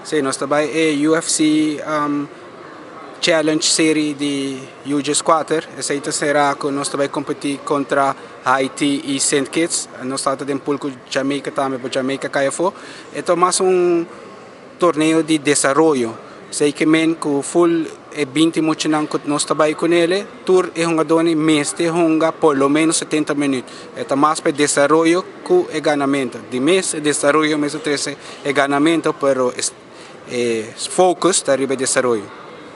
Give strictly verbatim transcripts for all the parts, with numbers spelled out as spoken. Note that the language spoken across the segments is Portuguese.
Sim, nós também é U F C um, Challenge Series de U G quatro. Essa aí será que nós também competir contra Haiti e Saint Kitts. Nós estamos em pulco Jamaica também, para Jamaica caia for. Então mais um torneio de desenvolvimento. Sei que men que full é vinte minutos não que nós também com ele. Tour é um adone mês de honga por lo menos setenta minutos. Então mais para desenvolvimento que é ganamento. De mês é desenvolvimento, mês treze é ganamento, pero é focus está arriba desenvolvimento.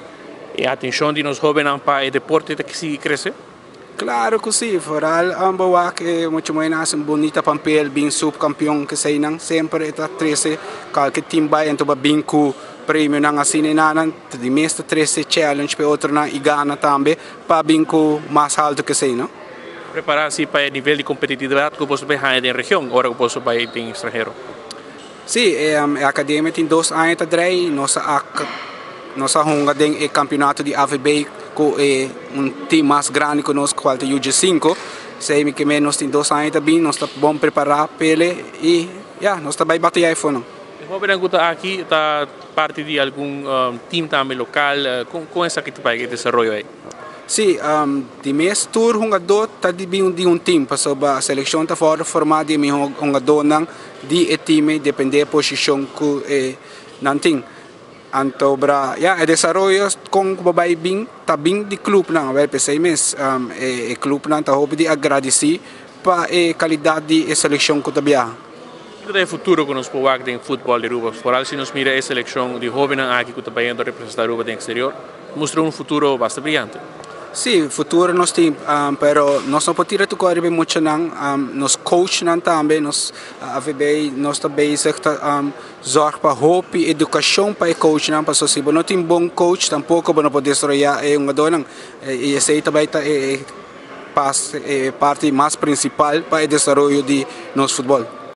E a atenção de nós jovens para o deporte que se cresce? Claro que sim, foral ambawa que muito mais nasce um bonita papel, bem subcampeão que sei não sempre está treze, qualquer time vai então bem com prêmio não assim nanan, de mês treze challenge para outro na e gana também para bem com mais alto que sei não. Preparar-se para o nível de competitividade que você vai ter na região, ou que você vai ter em estrangeiro? Sim, é, a academia tem dois anos atrás, nossa nossa honga tem o campeonato de A V B que é um time mais grande que nós, que é o U G cinco. Sei que nós temos dois anos também, nós estamos bom preparados para ele e yeah, nós estamos bem batalhando aí. O jovem que está aqui está parte de algum um, time também local, uh, com, com essa que vai desenvolver aí? Sim, um, de mês tour o jogador está de de um time, para a seleção está fora formada de um jogador não de time depende da posição que é não tem. Então, bra, yeah, o desenvolvimento com o babai bem, tá bem de clube não, vai pensar mês, um, é, é clube não tá hope de agradecer para a qualidade da seleção que está bem. O que é o futuro que nós podemos ter em futebol de Aruba? Por se nós mira a seleção de jovens aqui que está bem representar Aruba no exterior, mostra um futuro bastante brilhante. Sim, futuro nós temos, um, pero nós não podemos tirar tudo arriba muito não, um, nós coach não também, nós a V B nós também um, zorg para hope e educação para coach não, para se não tem bom coach tampouco não pode destruir é um ador não, e esse aí também é parte mais principal para o desenvolvimento de nosso futebol.